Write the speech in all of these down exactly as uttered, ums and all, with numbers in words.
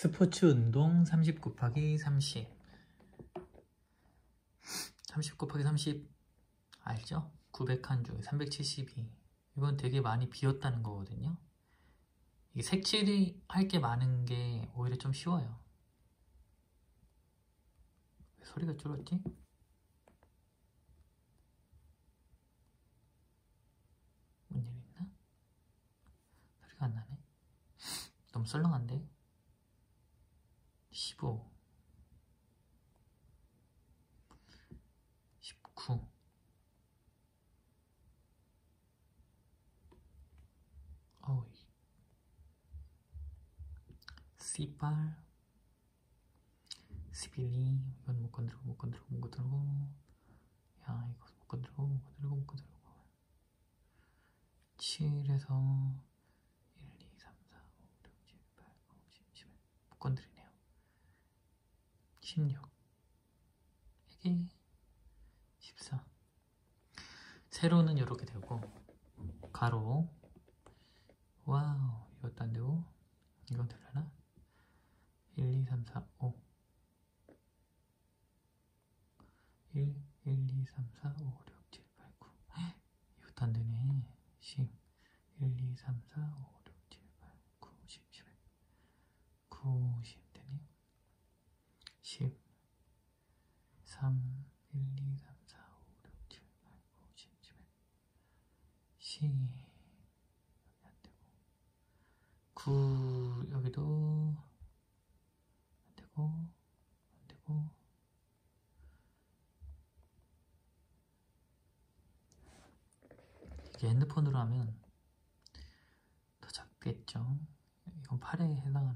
스포츠 운동 삼십 곱하기 삼십. 삼십 곱하기 삼십 알죠? 구백 칸 중에 삼백칠십이. 이건 되게 많이 비었다는 거거든요. 이게 색칠이 할 게 많은 게 오히려 좀 쉬워요. 왜 소리가 줄었지? 뭔 일 있나? 소리가 안 나네. 너무 썰렁한데? 십오, 십구, 어우, 씨팔, 십일, 이건 못 건드리고 못 건드리고 못 건드리고, 야 이거 못 건드리고 못 건드리고 못 건드리고, 칠에서 일, 이, 삼, 사, 오, 육, 칠, 팔, 구, 십, 십일 못 건드리네요. 십육, 이게 십사. 세로는 이렇게 되고, 가로, 와우, 이것도 안 되고, 이건 되려나? 일, 이, 삼, 사, 오, 일, 일, 이, 삼, 사, 오, 육, 칠, 팔, 구. 이것도 안 되네. 십, 일, 이, 삼, 사, 오, 육, 칠, 팔, 구, 십, 십일. 구, 십 되네. 십, 삼, 일, 이, 삼, 사, 오, 육, 칠, 팔, 구, 십, 십일. 십, 여기 안 되고. 구, 여기도 안 되고, 안 되고. 이게 핸드폰으로 하면 더 작겠죠? 이건 팔에 해당하는,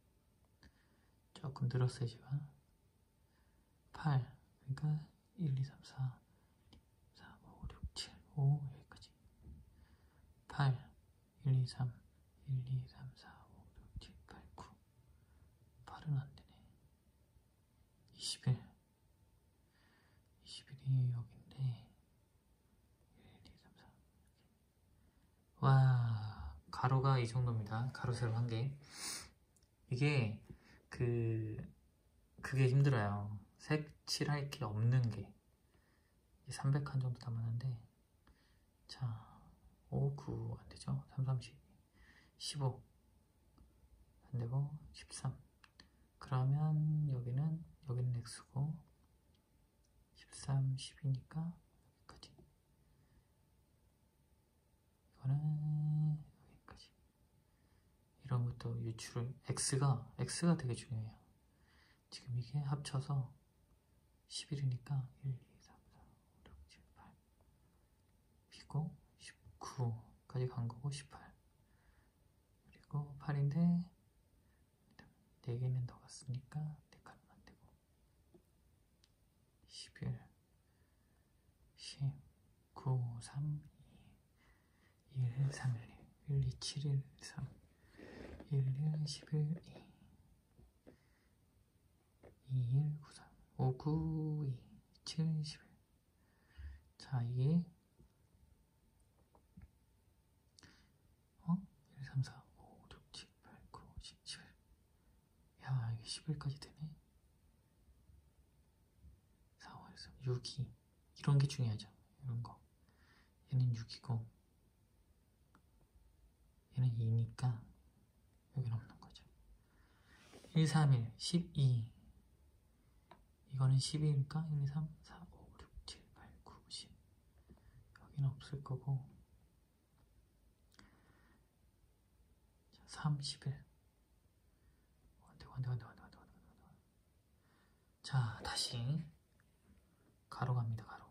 조금 늘었어요 제가. 팔, 그러니까 일, 이, 삼, 사, 사, 오, 육, 칠, 오, 여기까지. 팔, 일, 이, 삼, 일, 이, 삼, 사, 오, 육, 칠, 팔, 구. 팔은 안 되네. 이십일, 이십일이 여기인데, 일, 이, 삼, 사. 와, 가로가 이 정도입니다. 가로 세로 한 개. 이게 그 그게 힘들어요. 색칠할 게 없는 게. 삼백 칸 정도 남았는데, 자, 오, 구 안 되죠? 삼, 삼, 십, 십오 안 되고, 십삼. 그러면 여기는 여기는 X고, 십삼, 십이니까 여기까지. 이거는 여기까지. 이런 것도 유출을, X가 X가 되게 중요해요. 지금 이게 합쳐서 십일이니까 일, 이, 삼, 사, 오, 육, 칠, 팔. B고 십구까지 간 거고, 십팔. 그리고 팔인데 네 개는 더 갔으니까 네 칸은 안 되고, 십일, 십, 구, 삼, 이, 일, 삼, 일, 일, 이, 칠, 일, 삼, 일, 일, 십일, 이, 이, 일, 구, 삼, 오, 구, 이, 칠, 십일. 자, 이게 어? 일, 삼, 사, 오, 육, 칠, 팔, 구, 십, 십일. 야, 이게 십일까지 되네. 사, 오, 일, 삼, 육, 이. 이런 게 중요하죠. 이런 거. 얘는 육이고 얘는 이니까 여기는 없는 거죠. 일, 삼, 일, 십이. 이거는 십이니까 일, 이, 삼, 사, 오, 육, 칠, 팔, 구, 십. 여기는 없을 거고. 자, 삼, 십일. 안 되고, 안 되고, 안 되고, 안 되고, 안 되고, 안 되고. 자, 다시 가로 갑니다. 가로.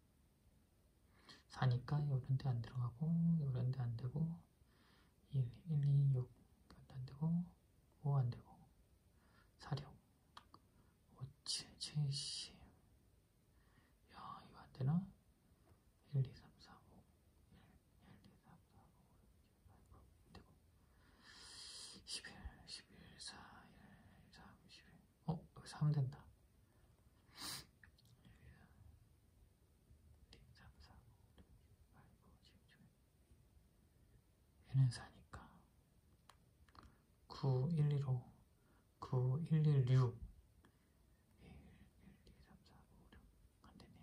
사니까 요런 데 안 들어가고, 요런 데 안 되고, 일, 일, 이, 육. 이것도 안 되고, 오 안 되고, 사, 육, 오, 칠, 칠십. 야, 이거 안 되나? 일, 이, 삼, 사, 오, 일, 일, 이, 삼, 사, 오, 육, 칠, 팔, 구. 안 되고. 십일, 십일, 사, 일, 삼, 십일. 어? 여기 삼 된다. 얘는 사니까 구, 일, 이로 일, 일, 육. 일, 이, 삼, 사, 오, 육. 안 되네.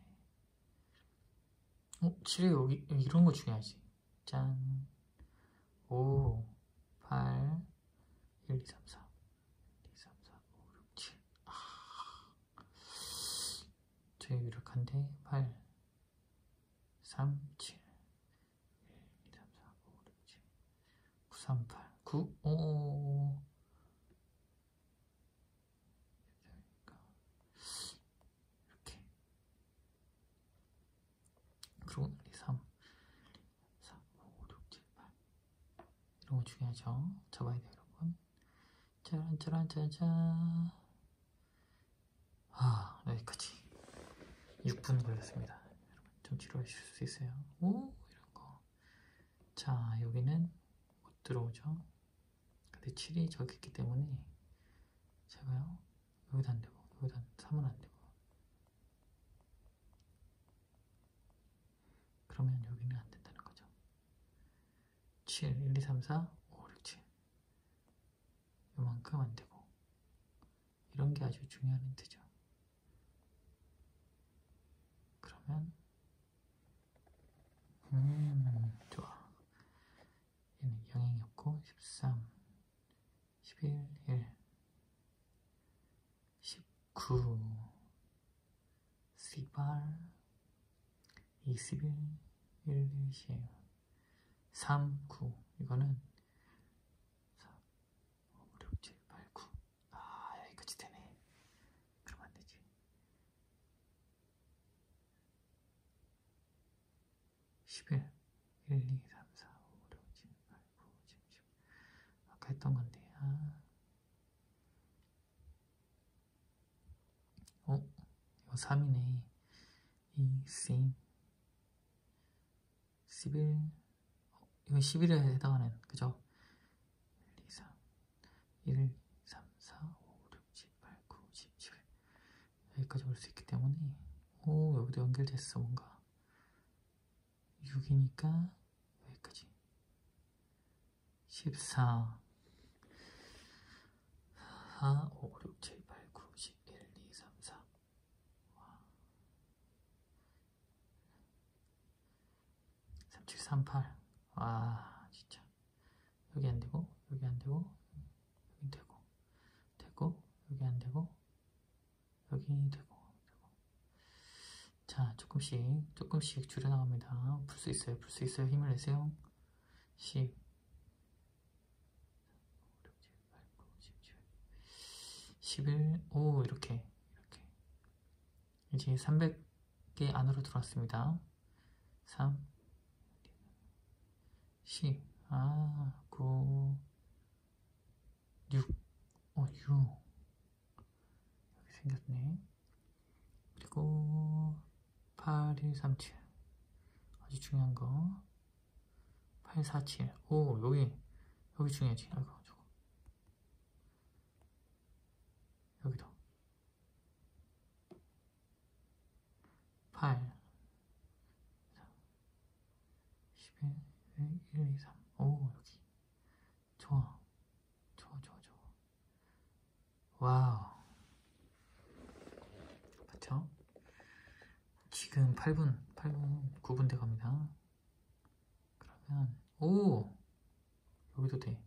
어, 칠에 여기, 이런 거 중요하지. 짠. 오, 팔, 일, 이, 삼, 사. 일, 이, 삼, 사, 오, 육, 칠. 아. 되게 유력한데. 팔, 삼, 칠. 일, 이, 삼, 사, 오, 육, 칠. 구, 삼, 팔. 구, 오. 이렇게. 그리고 일, 이, 삼, 사, 오, 육, 칠, 팔. 이런 거 중요하죠. 잡아야 돼요, 여러분. 짜란, 짜란, 짜잔. 아, 여기까지. 육 분 걸렸습니다. 여러분, 좀 지루해 주실 수 있어요. 오, 이런 거. 자, 여기는 못 들어오죠. 근데 칠이 저기 있기 때문에 제가요, 여기도 안 되고, 여기도 안, 삼은 안 되고. 그러면 여기는 안 된다는 거죠. 칠, 일, 이, 삼, 사, 오, 육, 칠. 요만큼 안 되고. 이런 게 아주 중요한 힌트죠. 그러면, 음, 좋아. 얘는 영향이 없고, 십삼, 십일, 일, 십구, 십팔, 이십일, 일, 이십, 삼, 구. 이거는 사, 오, 육, 칠, 팔, 구. 아, 여기까지 되네. 그럼 안 되지. 십일, 일, 이, 삼, 사, 오, 육, 칠, 팔, 구, 십, 십. 아까 했던 건데. 아. 어? 이거 삼이네. 이, 십, 십일. 어, 이건 십일에 해당하는, 그죠? 일, 이, 삼, 일, 이, 삼, 사, 오, 육, 칠, 팔, 구, 십, 십일. 여기까지 올 수 있기 때문에. 오, 여기도 연결됐어, 뭔가. 육이니까 여기까지. 십사, 사, 오, 육, 칠, 팔, 구, 십, 일, 이, 삼, 사. 와. 삼, 칠, 삼, 팔. 와, 진짜. 여기 안 되고, 여기 안 되고, 여기 되고, 되고, 여기 안 되고, 여기 되고, 되고. 자, 조금씩, 조금씩 줄여나갑니다. 풀 수 있어요, 풀 수 있어요. 힘을 내세요. 십, 십일, 오, 이렇게, 이렇게. 이제 삼백 개 안으로 들어왔습니다. 삼, 십, 아, 구, 육, 어, 육. 여기 생겼네. 그리고 팔, 일, 삼, 칠. 아주 중요한 거. 팔, 사, 칠. 오, 여기, 여기 중요하지. 아이고, 저거. 여기도. 팔, 십일, 일, 이, 삼. 오, 여기. 좋아. 좋아, 좋아, 좋아. 와우. 맞죠? 지금 팔 분, 팔 분, 구 분 돼 갑니다. 그러면, 오! 여기도 돼.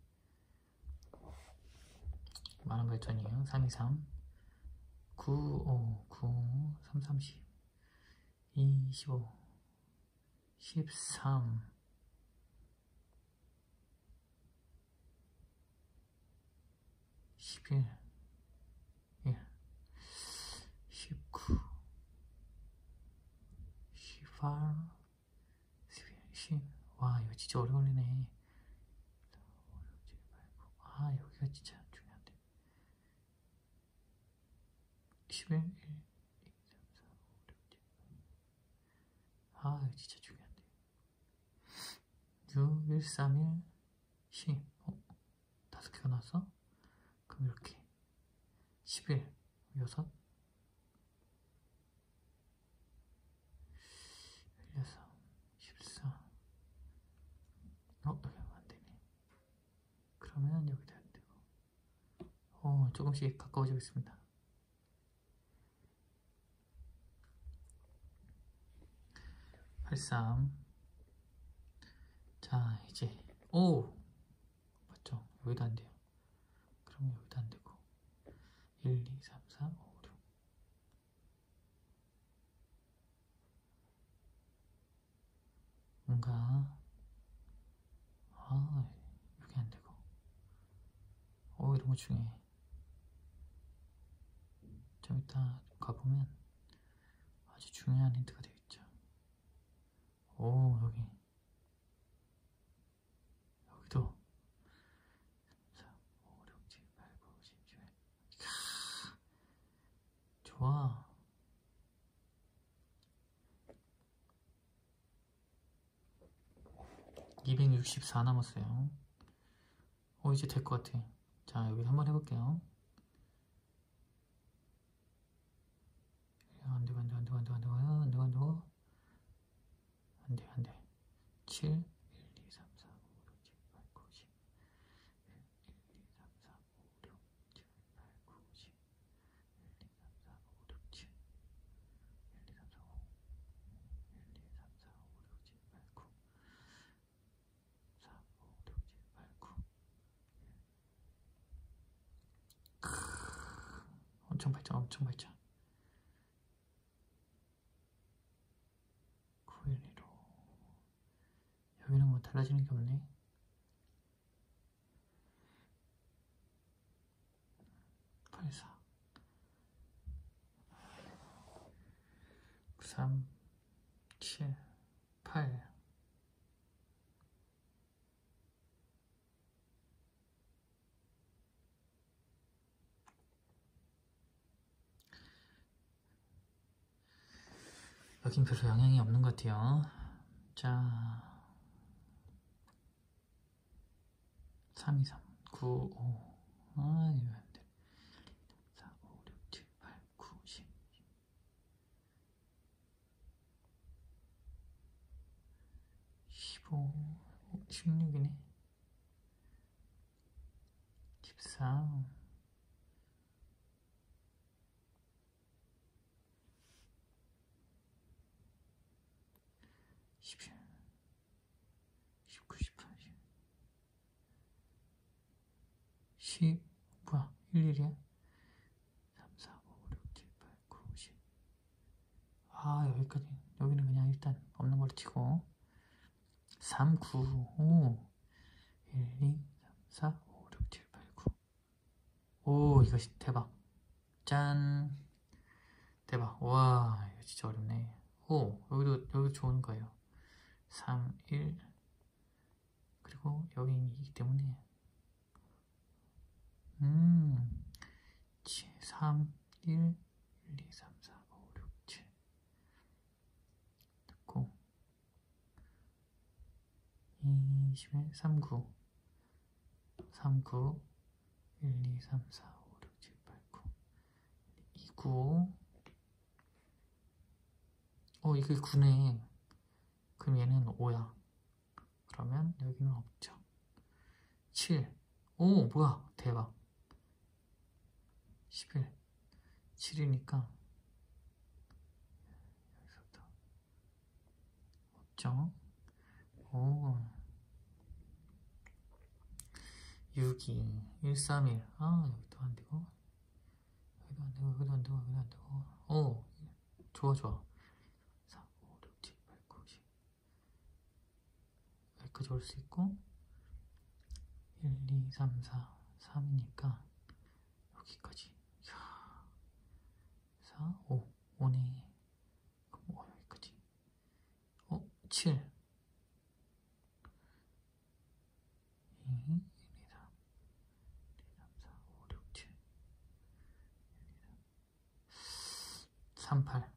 많은 발전이에요. 삼, 이, 삼. 구, 오, 구, 삼, 삼, 십. 이, 십오. 십삼. 십일. 일. 십구. 십팔. 십일. 십. 와, 이거 진짜 오래 걸리네. 아, 여기가 진짜 중요한데. 십일, 일, 이, 삼, 사, 오, 육, 칠. 아, 이거 진짜 중요한데. 육, 일, 삼, 일, 십. 어? 다섯 개가 나왔어? 그럼 이렇게. 십일, 여섯. 열여섯, 십사. 어, 여기 안 되네. 그러면 여기도 안 되고. 어, 어, 조금씩 가까워지고 있습니다. 팔십삼. 자, 이제 오! 맞죠? 여기도 안 돼요. 그럼 여기도 안 되고 일, 이, 삼, 사, 오, 육. 뭔가 아, 여기 안 되고 오, 이런 거 중요해. 좀 이따 가보면 아주 중요한 힌트가 되겠죠. 오, 여기 여기도 사, 오, 육, 칠, 팔, 구, 십, 십일. 좋아. 이백육십사 남았어요. 어, 이제 될 것 같아. 자, 여기 한번 해볼게요. 안 되고, 안 되고, 안 되고, 안 되고, 안 되고, 안 되고, 안 되고. 안 돼, 안 돼. 칠, 일, 이, 삼, 사, 오, 육, 칠, 팔, 구, 십. 일, 이, 삼, 사, 오, 육, 칠, 팔, 구, 십. 일, 이, 삼, 사, 오, 육, 칠. 일, 이, 삼, 사, 오. 일, 이, 삼, 사, 오, 육, 칠, 팔, 구. 사, 오, 육, 칠, 팔, 구. 엄청 발전, 엄청 발전. 구, 일, 이로. 여기는 뭐 달라지는 게 없네. 팔, 사. 구, 삼, 칠, 팔. 여긴 별로 영향이 없는 것 같아요. 자, 삼, 이, 삼, 구, 오. 아, 이거 안 돼. 사, 오, 육, 칠, 팔, 구, 십. 십오, 십육이네. 십삼. 십일. 십구, 십팔, 십. 뭐야, 일, 일이야? 삼, 사, 오, 육, 칠, 팔, 구, 십. 아, 여기까지. 여기는 그냥 일단 없는 걸로 치고. 삼, 구, 오. 일, 이, 삼, 사, 오, 육, 칠, 팔, 구. 오, 이거 대박. 짠. 대박. 와, 이거 진짜 어렵네. 오, 여기도, 여기도 좋은 거예요. 삼, 일. 그리고 여기이기 때문에. 음. 삼, 일, 일, 이, 삼, 사, 오, 육, 칠. 됐고. 이십일, 삼, 구. 삼, 구. 일, 이, 삼, 사, 오, 육, 칠, 팔, 구. 이, 구. 어, 이게 구네. 그럼 얘는 오야. 그러면 여기는 없죠. 칠. 오, 뭐야. 대박. 십일. 칠이니까 여기서부터 없죠. 오. 육, 이, 일, 삼, 일. 아, 여기도 안 되고. 여기도 안 되고, 여기도 안 되고, 여기도 안 되고. 오, 좋아, 좋아. 사, 오, 육, 칠, 팔, 구, 십. 여기까지 올 수 있고. 일, 이, 삼, 사, 삼이니까 여기까지. 이야. 사, 오, 오네. 그럼 오, 여기까지. 어, 칠. 이, 일, 이, 삼, 일, 이, 삼, 사, 오, 육, 칠. 삼, 팔.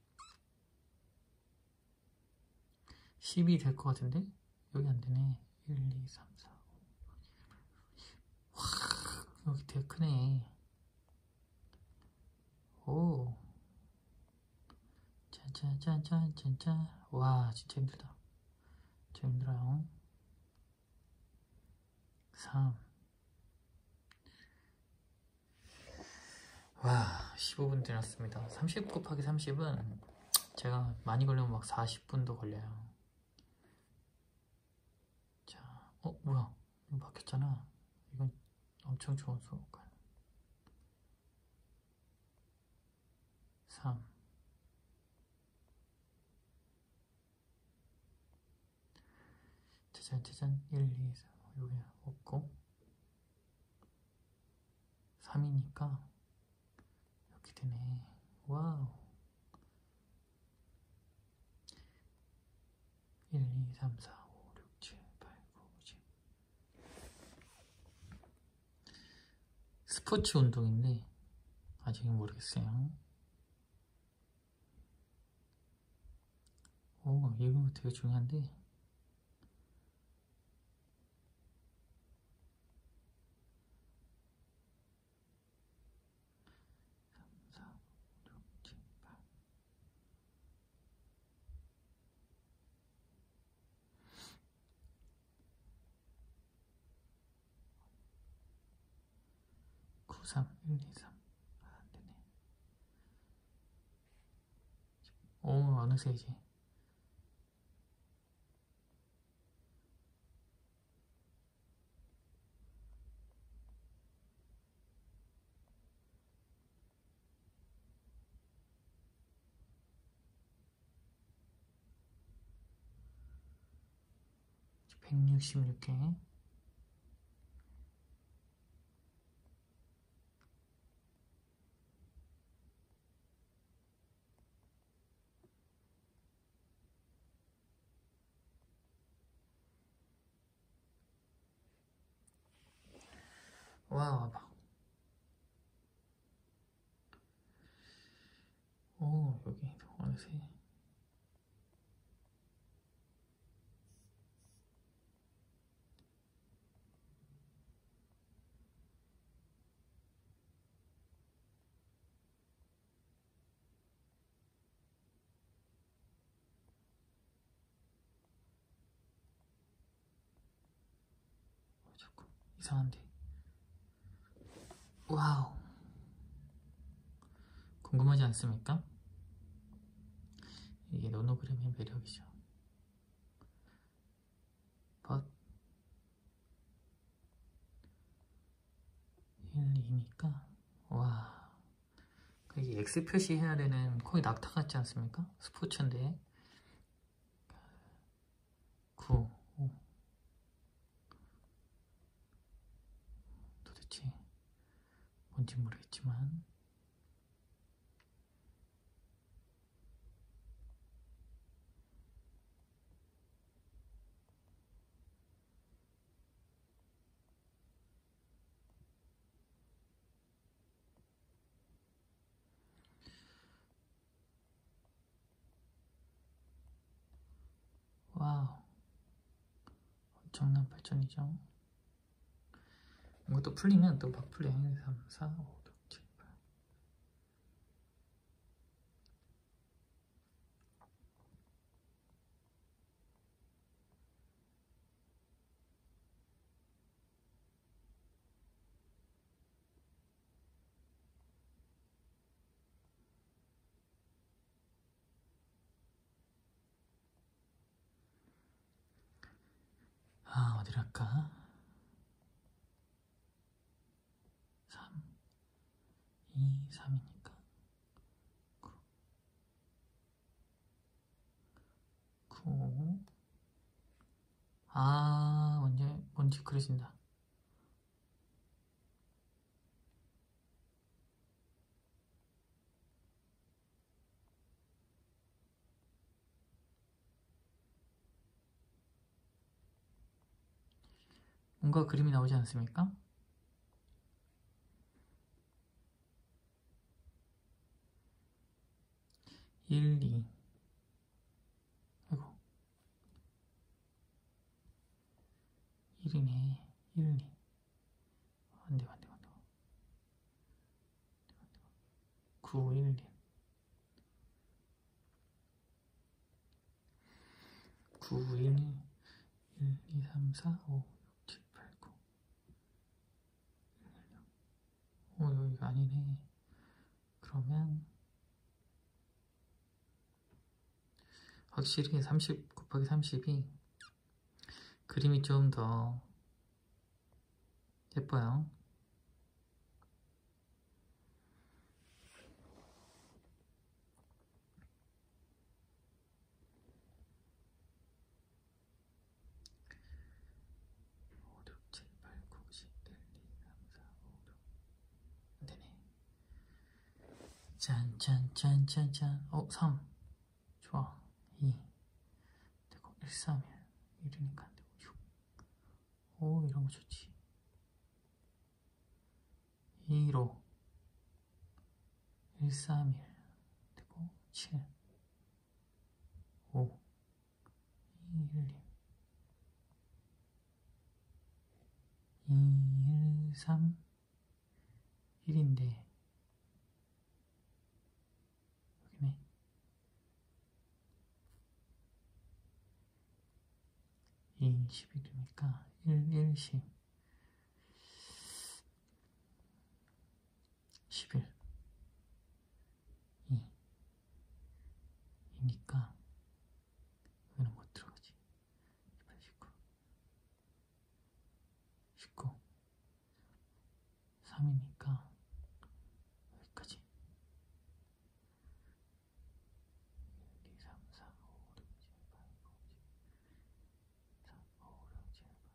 십이 될 것 같은데? 여기 안 되네. 일, 이, 삼, 사, 오. 와, 여기 되게 크네. 오. 짠짠짠짠짠짠. 와, 진짜 힘들다. 진짜 힘들어요. 삼. 십오 분 지났습니다. 삼십 곱하기 삼십은 제가 많이 걸리면 막 사십 분도 걸려요. 자, 어 뭐야, 이거 막혔잖아. 이건 엄청 좋은 수업. 삼 짜잔 짜잔. 일, 이, 삼 여기 없고 삼이니까 이렇게 되네. 와우. 일, 이, 삼, 사, 오, 육, 칠, 팔, 구, 십. 스포츠 운동인데 아직은 모르겠어요. 오, 이거 되게 중요한데. 구, 삼, 일, 이, 삼. 아, 안되네. 오, 어느새 이제 백육십육 개. 와우. 오, 여기 어느새 자꾸 이상한데. 와우. 궁금하지 않습니까? 이게 노노그램의 매력이죠. but 일, 이니까 와, 이게 X 표시해야 되는 거의 낙타 같지 않습니까? 스포츠인데. 구, 오. 도대체 뭔지 모르겠지만 와우, 엄청난 발전이죠. 이것도 풀리면 또 막 풀려. 일, 이, 삼, 사, 오, 육, 칠, 팔. 아, 어디로 할까? 삼, 이, 삼이니까 구, 구. 아, 뭔지, 뭔지 그려진다. 뭔가 그림이 나오지 않습니까? 일, 이. 아이고. 일이네. 일, 이. 안 돼, 안 돼, 안 돼. 구, 일, 이. 구, 일, 이. 일, 이, 삼, 사, 오, 육, 칠, 팔, 구. 오, 여기가 아니네. 그러면 확실히 삼십 곱하기 삼십이 그림이 좀 더 예뻐요. 오, 육, 칠, 팔, 구, 십, 일, 이, 삼, 사, 오, 육. 안되네. 짠, 짠, 짠, 짠, 짠. 어, 삼. 좋아. 이. 되고, 일, 삼, 일. 일이니까 안 되고, 육. 오, 이런 거 좋지. 이로. 일, 삼, 일. 되고, 칠. 오. 이, 일, 이. 이, 일, 삼. 일인데. 여기네. 이, 십일이니까 일, 일, 십. 십일. 이. 이니까 여기는 못 들어가지. 십팔, 십구. 십구. 삼이니까 여기까지. 일, 이, 삼, 사, 오, 육, 칠, 팔, 구, 십, 삼, 오, 육, 칠, 팔.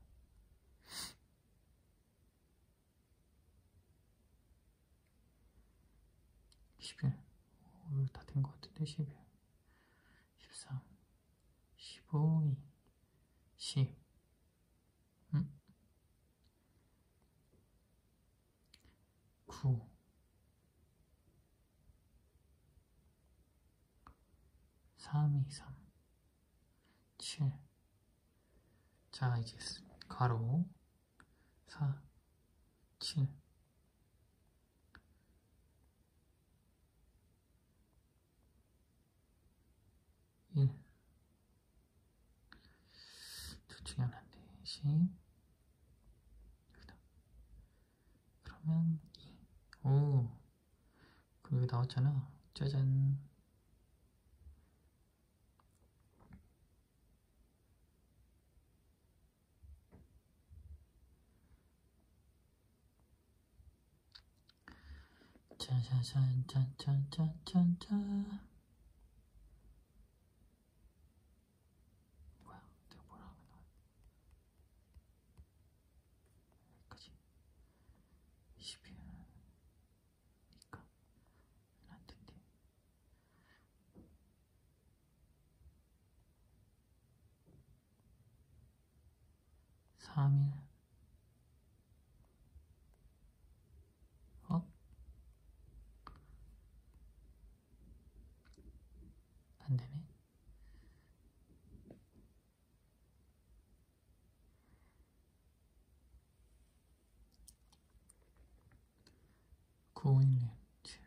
십일. 오, 다 된 것 같은데. 십일. 십삼. 십오. 이. 십. 음. 구. 삼, 이, 삼. 칠. 자, 이제 가로 사, 칠. 일. 둘 중에 하나인데. 십. 여기다. 그러면 이. 오. 그럼 여기 나왔잖아. 짜잔. 짜자잔, 짠짠짠짠짠. 뭐야, 내가 뭐라 하면 나와. 여기까지. 십이니까 안 된대. 삼 일. 어? 안 되네. 구, 일, 일, 칠.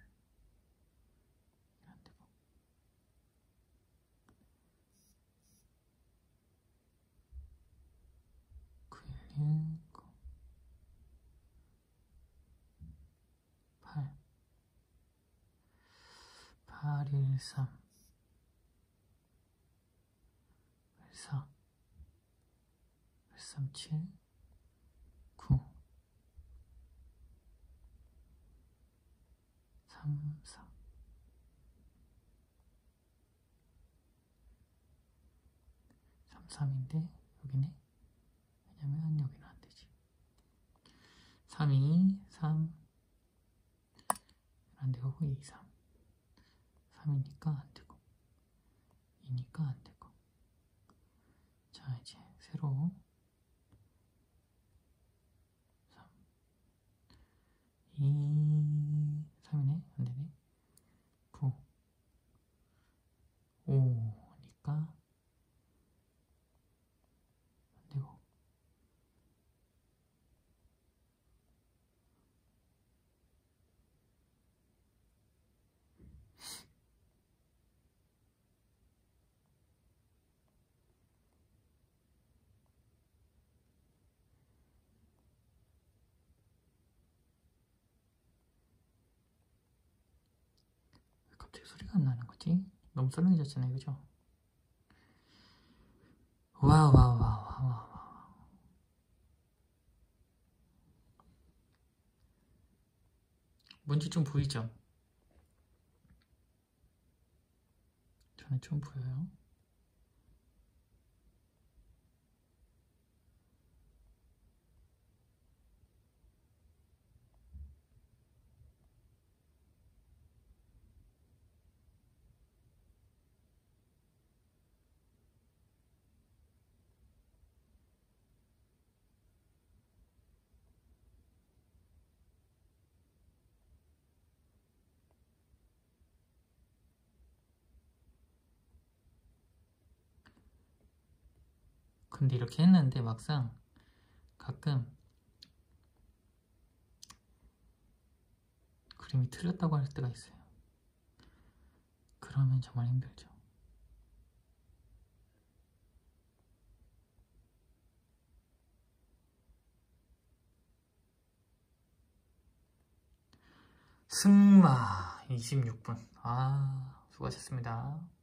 안 되고. 구, 일, 일, 구. 팔. 팔, 일, 삼. 팔, 사. 팔, 삼, 칠. 구. 삼, 사. 삼, 삼인데 여기네. 왜냐면 여기는 안 되지. 삼, 이, 삼. 안 되고 이, 삼. 삼이니까 안 되고. 이니까 안 되고. 자, 이제 새로 삼. 이, 삼이네. 안 되네. 구. 오니까 안 되고. 소리가 안 나는 거지? 너무 썰렁해졌잖아요, 그죠? 와우, 와우, 와우, 와우, 와우. 뭔지 좀 보이죠? 저는 좀 보여요. 근데 이렇게 했는데 막상 가끔 그림이 틀렸다고 할 때가 있어요. 그러면 정말 힘들죠. 승마 이십육 분. 아, 수고하셨습니다.